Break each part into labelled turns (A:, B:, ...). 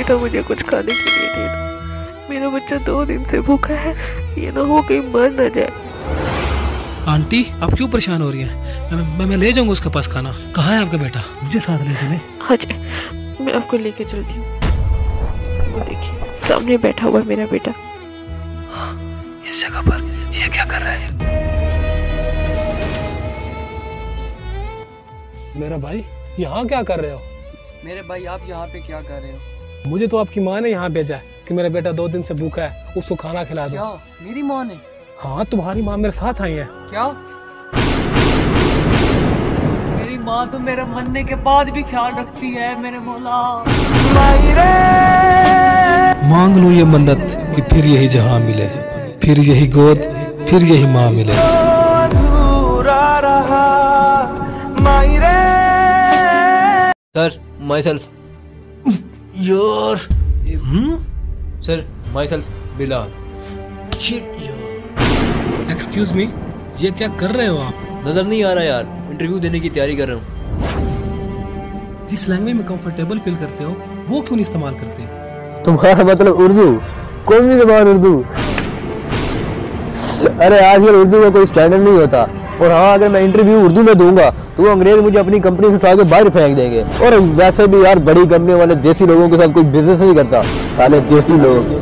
A: बेटा मुझे कुछ खाने के लिए दे दो, मेरा बच्चा 2 दिन से भूखा है, ये ना हो कहीं मर न जाए।
B: आंटी आप क्यों परेशान हो रही हैं? मैं ले जाऊंगा उसके पास खाना। कहाँ है आपका बेटा? मुझे साथ ले चले।
A: हाँ जी, मैं आपको लेके चलती हूँ। वो देखिए सामने बैठा हुआ है मेरा बेटा।
B: हाँ, इस जगह पर ये क्या कर रहा है? मेरा भाई यहाँ क्या कर रहे हो?
C: मेरे भाई आप यहाँ पे क्या कर रहे हो?
B: मुझे तो आपकी माँ ने यहाँ भेजा है कि मेरा बेटा 2 दिन से भूखा है, उसको खाना खिला दो।
C: क्या मेरी माँ ने?
B: हाँ तुम्हारी माँ मेरे साथ आई है।
C: क्या? मेरी माँ तो मेरे मरने के बाद भी ख्याल रखती है मेरे मौला।
B: मांग लो ये मन्नत कि फिर यही जहां मिले, फिर यही गोद, फिर यही माँ मिले।
D: Sir myself.
B: यार
D: sir myself Bilal.
B: Excuse me, ये क्या कर रहे हो आप?
D: नजर नहीं आ रहा यार, इंटरव्यू देने की तैयारी कर रहा हूँ।
B: जिस लैंग्वेज में कंफर्टेबल फील करते हो वो क्यों नहीं इस्तेमाल करते?
E: तुम्हारा मतलब उर्दू? कौमी ज़बान उर्दू? अरे आजकल उर्दू का कोई स्टैंडर्ड नहीं होता। और हाँ, अगर मैं इंटरव्यू उर्दू में दूंगा तो वो अंग्रेज मुझे अपनी कंपनी से उठा के बाहर फेंक देंगे। और वैसे भी यार बड़ी कंपनी वाले देसी लोगों के साथ कोई बिजनेस नहीं करता, साले देसी लोग।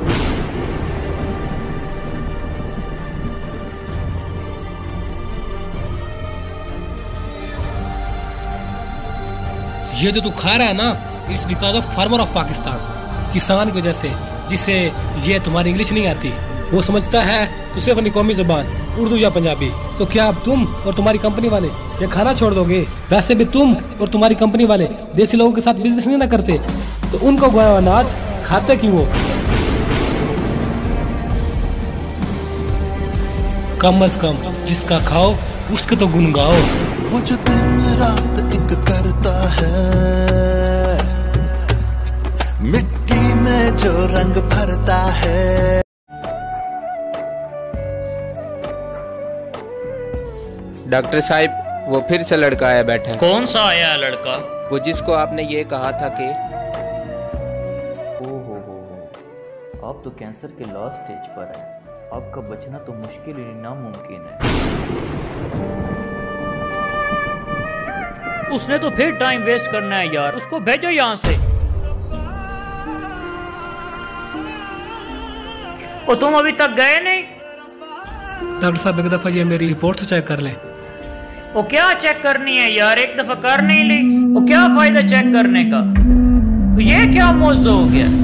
B: ये जो तू खा रहा है ना, it's because of farmer of Pakistan, किसान की वजह से, जिसे ये तुम्हारी इंग्लिश नहीं आती। वो समझता है तो सिर्फ अपनी कौमी जुबान उर्दू या पंजाबी। तो क्या अब तुम और तुम्हारी कंपनी वाले ये खाना छोड़ दोगे? वैसे भी तुम और तुम्हारी कंपनी वाले देसी लोगों के साथ बिजनेस नहीं ना करते, तो उनको उगाया हुआ अनाज खाते क्यों हो? कम अज कम जिसका खाओ उसके तो गुन गाओ।
F: वो जो दिन रात एक करता है, मिट्टी में जो रंग भरता है।
G: डॉक्टर साहब वो फिर से लड़का आया बैठा है।
H: कौन सा आया लड़का?
G: वो जिसको आपने ये कहा था कि
I: हो, आप तो कैंसर के लास्ट स्टेज पर हैं। आपका बचना तो मुश्किल ही नामुमकिन है।
H: उसने तो फिर टाइम वेस्ट करना है यार, उसको भेजो यहाँ से। और तुम अभी तक गए नहीं?
B: डॉक्टर साहब एक दफा ये मेरी रिपोर्ट तो चेक कर ले।
H: वो क्या चेक करनी है यार, एक दफा कर नहीं ली, वो क्या फायदा चेक करने का? तो ये क्या मौजू हो गया?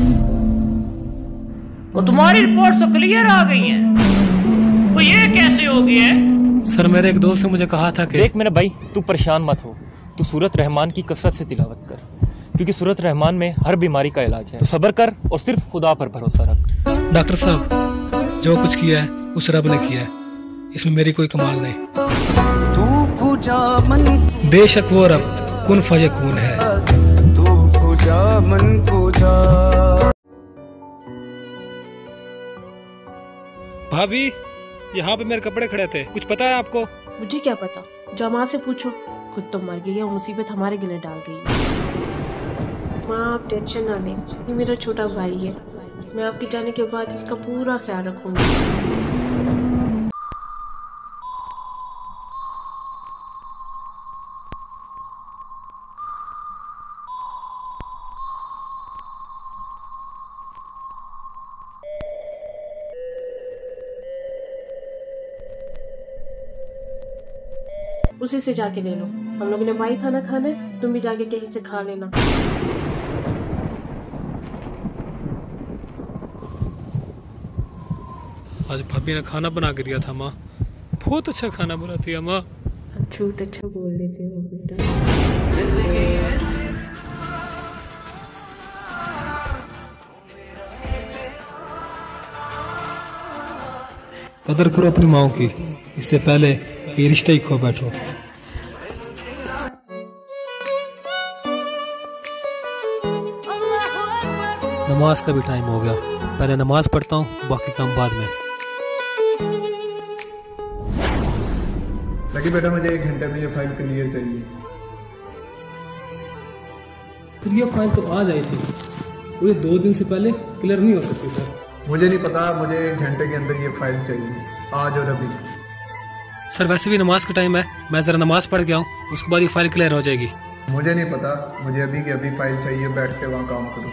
H: वो तुम्हारी रिपोर्ट तो क्लियर आ गई हैं, तो ये कैसे हो गया है?
B: सर मेरे एक दोस्त ने मुझे कहा था कि
J: देख मेरा भाई, तू परेशान मत हो, तू सूरत रहमान की कसरत से तिलावत कर, क्योंकि सूरत रहमान में हर बीमारी का इलाज है। तो सब्र कर और सिर्फ खुदा पर भरोसा रख।
B: डॉक्टर साहब जो कुछ किया है उस रब ने किया है, इसमें मेरी कोई कमाल नहीं। बेशक वो रब कुन फयकून है। भाभी यहाँ पे मेरे कपड़े खड़े थे, कुछ पता है आपको?
K: मुझे क्या पता, जो माँ से पूछो। खुद तो मर गई है, मुसीबत हमारे गले डाल गई है। माँ आप टेंशन ना लें, ये मेरा छोटा भाई है, मैं आपके जाने के बाद इसका पूरा ख्याल रखूंगी। उसी से जाके ले लो, हम लोग ने भाई खाना खाना है, तुम भी जाके कहीं से खा लेना।
B: आज भाभी ने खाना बना के दिया था माँ, बहुत अच्छा खाना बनाती है माँ।
K: झूठ अच्छा बोल लेते हो बेटा।
B: कदर करो अपनी माँ की, इससे पहले ये रिश्ता ही खो बैठो। नमाज का भी टाइम हो गया, पहले नमाज पढ़ता हूँ, बाकी काम बाद में।
L: लकी बेटा मुझे 1 घंटे में ये फाइल क्लियर चाहिए।
B: तो ये फाइल तो आज आई थी, वो ये 2 दिन से पहले क्लियर नहीं हो सकती सर।
L: मुझे नहीं पता, मुझे 1 घंटे के अंदर ये फाइल चाहिए, आज और अभी।
B: सर वैसे भी नमाज का टाइम है, मैं ज़रा नमाज पढ़ के आऊँ, उसके बाद ये फाइल क्लियर हो जाएगी।
L: मुझे नहीं पता, मुझे अभी की अभी फाइल चाहिए, बैठ के वहाँ काम करूँ।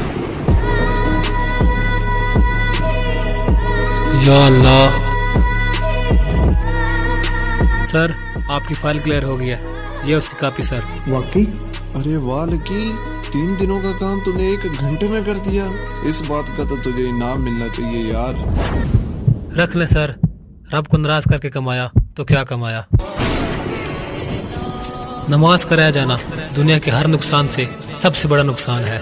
B: या अल्लाह। सर आपकी फाइल क्लियर हो गई है, ये उसकी कॉपी सर।
L: वाकई?
M: अरे वाह लकी, 3 दिनों का काम तूने 1 घंटे में कर दिया। इस बात का तो तुझे इनाम मिलना चाहिए यार।
B: रख ले सर, रब को नाराज करके कमाया तो क्या कमाया। नमाज का रह जाना दुनिया के हर नुकसान से सबसे बड़ा नुकसान है।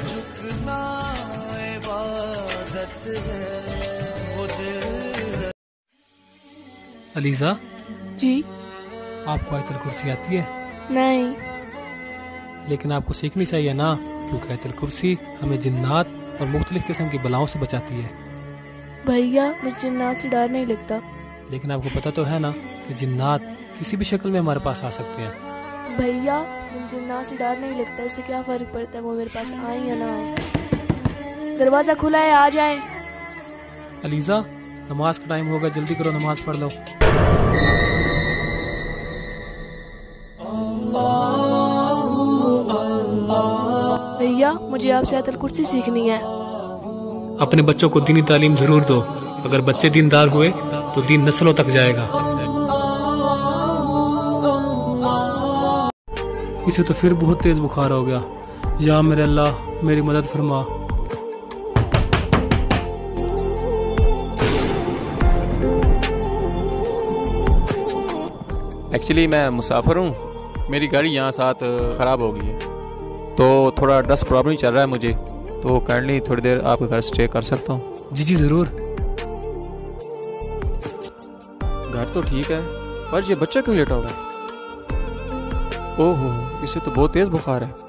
B: अलीजा
A: जी।
B: आपको आयतुल कुर्सी आती है?
A: नहीं।
B: लेकिन आपको सीखनी चाहिए ना, क्योंकि आयतुल कुर्सी हमें जिन्नात और मुख्तलिफ किस्म की बलाओं से बचाती है।
A: भैया मुझे जिन्नात से डर नहीं लगता।
B: लेकिन आपको पता तो है ना कि जिन्नात किसी भी शक्ल में हमारे पास आ सकते हैं।
A: भैया मुझे जिन्नात से डर नहीं लगता, इससे क्या फर्क पड़ता है वो मेरे पास आए या ना आए। दरवाजा खुला है, आ जाए।
B: अलीजा नमाज का टाइम होगा, जल्दी करो, नमाज पढ़ लो।
A: भैया मुझे आपसे आयतुल कुर्सी सीखनी है।
B: अपने बच्चों को दीनी तालीम जरूर दो, अगर बच्चे दीनदार हुए तो दीन नस्लों तक जाएगा। इसे तो फिर बहुत तेज बुखार हो गया। या मेरे अल्लाह मेरी मदद फरमा।
N: एक्चुअली मैं मुसाफिर हूँ, मेरी गाड़ी यहाँ साथ ख़राब हो गई है, तो थोड़ा डस्ट प्रॉब्लम चल रहा है मुझे, तो काइंडली थोड़ी देर आपके घर स्टे कर सकता हूँ?
B: जी जी ज़रूर।
N: घर तो ठीक है, पर ये बच्चा क्यों लेटा होगा? ओहो, इसे तो बहुत तेज बुखार है।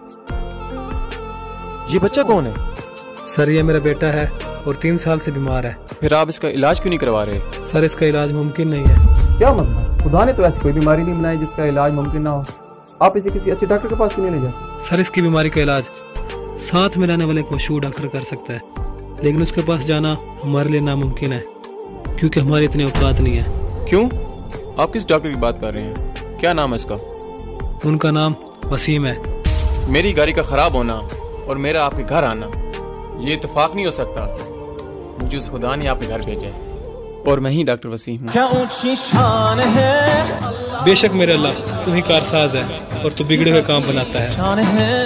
N: ये बच्चा कौन है?
B: सर ये मेरा बेटा है और 3 साल से बीमार है।
N: फिर आप इसका इलाज क्यों नहीं करवा रहे?
B: सर इसका इलाज मुमकिन नहीं है।
O: क्या मतलब? खुदा ने तो ऐसी कोई बीमारी नहीं बनाई जिसका इलाज मुमकिन ना हो। आप इसे किसी अच्छे डॉक्टर के पास क्यों नहीं ले जाते?
B: सर इसकी बीमारी का इलाज साथ में रहने वाले एक मशहूर डॉक्टर कर सकता है, लेकिन उसके पास जाना हमारे लिए नामुमकिन है, क्योंकि हमारी इतनी औकात नहीं है।
N: क्यों? आप किस डॉक्टर की बात कर रहे हैं? क्या नाम है इसका?
B: उनका नाम वसीम है।
N: मेरी गाड़ी का खराब होना और मेरा आपके घर आना, ये इत्तेफाक नहीं हो सकता। मुझे उस खुदा ने आपके घर भेजा है और मैं ही डॉक्टर वसीम हूँ।
B: क्या ऊंची शान है। बेशक मेरे अल्लाह तू ही कारसाज है और तू बिगड़े हुए काम बनाता है।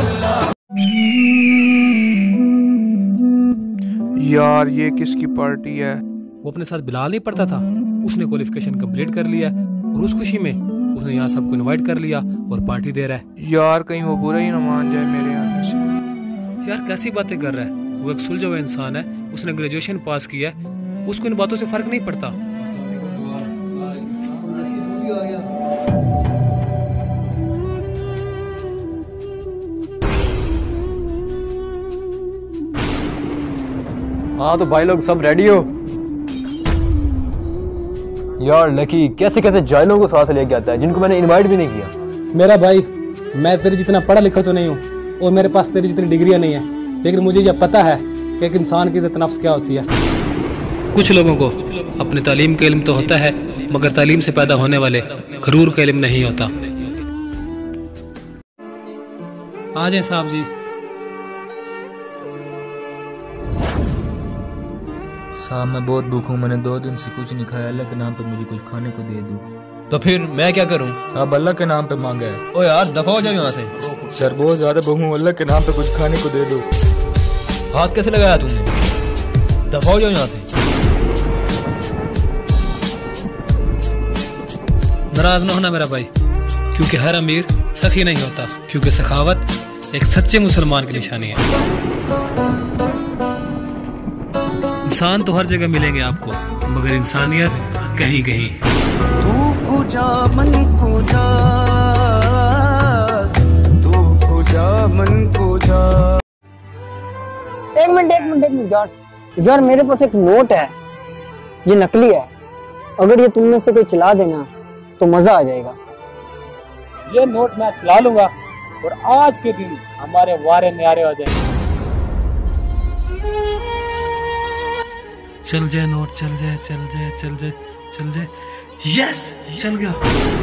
L: यार ये किसकी पार्टी है?
B: वो अपने साथ बिलाल नहीं पढ़ता था, उसने क्वालिफिकेशन कंप्लीट कर लिया और उस खुशी में उसने यहाँ सबको इनवाइट कर लिया और पार्टी दे रहा है।
L: यार कहीं वो बुरा ही ना मान जाए मेरे आने से।
B: यार कैसी बातें कर रहा है, वो एक सुलझा हुआ इंसान है, उसने ग्रेजुएशन पास किया है, उसको इन बातों से फर्क नहीं पड़ता।
E: हाँ तो भाई लोग सब रेडी हो? यार लकी कैसे कैसे जाइलों को साथ लेके आता है जिनको मैंने इनवाइट भी नहीं किया।
B: मेरा भाई मैं तेरे जितना पढ़ा लिखा तो नहीं हूँ और मेरे पास तेरी जितनी डिग्रियां नहीं है, लेकिन मुझे यह पता है कि एक इंसान की इज्जत नफ्स क्या होती है। कुछ लोगों को अपनी तालीम का इल्म तो होता है, मगर तालीम से पैदा होने वाले गरूर का इल्म नहीं होता। आ जाए साहब जी।
D: साहब मैं बहुत भूख हूँ, मैंने 2 दिन से कुछ नहीं खाया। अल्लाह के नाम पे मुझे कुछ खाने को दे दो। तो फिर मैं क्या करूँ?
E: साहब अल्लाह के नाम पे मांगा है।
D: ओ यार दफा हो जाओ यहाँ से।
E: सर बहुत ज्यादा भूख हूँ, अल्लाह के नाम पे कुछ खाने को दे दो।
D: हाथ कैसे लगाया तुमने? दफा हो जाओ यहाँ से।
B: नाराज न होना मेरा भाई, क्योंकि हर अमीर सखी नहीं होता, क्योंकि सखावत एक सच्चे मुसलमान की निशानी है। इंसान तो हर जगह मिलेंगे आपको, मगर इंसानियत कहीं कहीं।
F: तू खुजा मन को जा, तू खुजा मन को जा।
P: एक मिनट यार मेरे पास एक नोट है, ये नकली है। अगर ये तुम में से कोई चला देना तो मजा आ जाएगा।
B: ये नोट मैं चला लूंगा और आज के दिन हमारे वारे न्यारे हो जाएंगे। चल जाए नोट, चल जाए, चल जाए, चल जाए, चल जाए। यस, चल गया।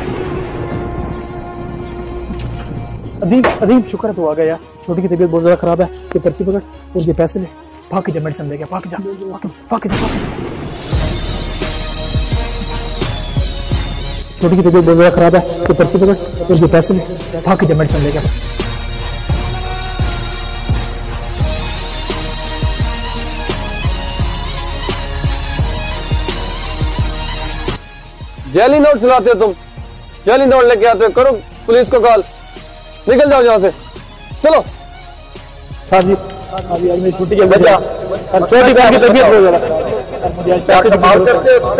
Q: अदीब शुक्र है तू आ गया यार। छोटी की तबीयत बहुत ज्यादा खराब है, ये पर्ची पकड़ और ये पैसे ले, भाग जा, मेडिसिन लेके भाग जा, भाग जा। छोटी की तबीयत बहुत ज्यादा खराब है, ये पर्ची पकड़ और ये पैसे ले, भाग जा, मेडिसिन लेके।
O: जैली नोट चलाते हो तुम, जैली नोट लेके आते हो, करो पुलिस को कॉल, निकल जाओ यहाँ से, चलो।
Q: साहब जी अभी आज मेरी छुट्टी के बचा, छोटी बहन की तबीयत बहुत ज्यादा खराब है, मुझे आज पैसे की जरूरत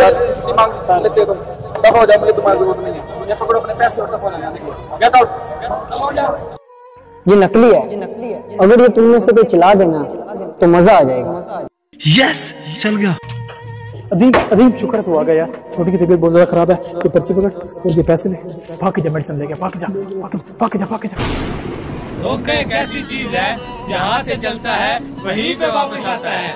Q: है।
P: ये नकली है, अगर ये तुमने से कोई चला देना तो मजा आ जाएगा।
B: यस, चल गया।
Q: अदीब शुक्र है तू आ गया यार। छोटी की तबीयत बहुत ज्यादा खराब है, ये पर्ची पकड़ और ये पैसे ले, भाग जा, मेडिसिन लेके भाग जा।
B: धोखा एक ऐसी चीज है, जहाँ से चलता है वहीं पे वापस आता है।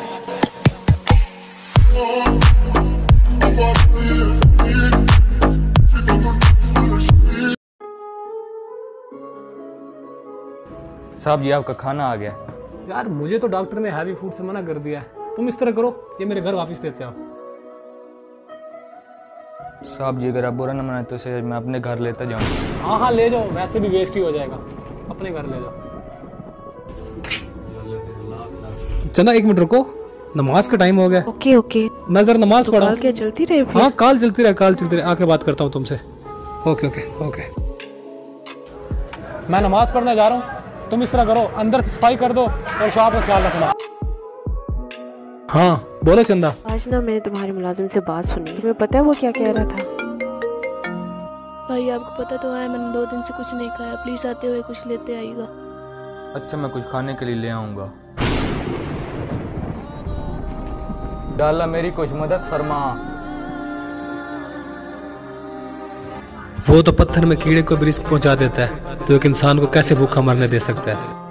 D: साहब जी आपका खाना आ गया।
B: यार मुझे तो डॉक्टर ने हैवी फूड से मना कर दिया है, तुम इस तरह करो, ये मेरे घर वापस देते हो।
D: साहब जी अगर आप बुरा न मनाए तो इसे मैं अपने घर लेता जाऊँ।
B: हाँ ले जाओ, वैसे भी वेस्ट ही हो जाएगा, अपने घर ले जाओ। चंदा 1 मिनट रुको, नमाज का टाइम हो गया।
K: ओके
B: मैं जरा नमाज पढ़ा।
K: कॉल क्या चलती रहे?
B: हाँ कॉल चलती रहे, आके बात करता हूँ तुमसे। ओके। मैं नमाज पढ़ने जा रहा हूँ, तुम इस तरह करो, अंदर सफाई कर दो और शॉप का ख्याल रखना। हाँ बोलो चंदा।
K: आज ना मैंने तुम्हारे मुलाजिम से बात सुनी, तुम्हें पता है वो क्या कह रहा था?
A: भाई आपको पता तो है मैंने 2 दिन से कुछ नहीं खाया, प्लीज आते हुए कुछ लेते आइएगा।
D: अच्छा मैं कुछ खाने के लिए ले आऊंगा। डाला मेरी कुछ मदद फरमा।
B: वो तो पत्थर में कीड़े को भी रिस्क पहुंचा देता है, तो एक इंसान को कैसे भूखा मरने दे सकता है।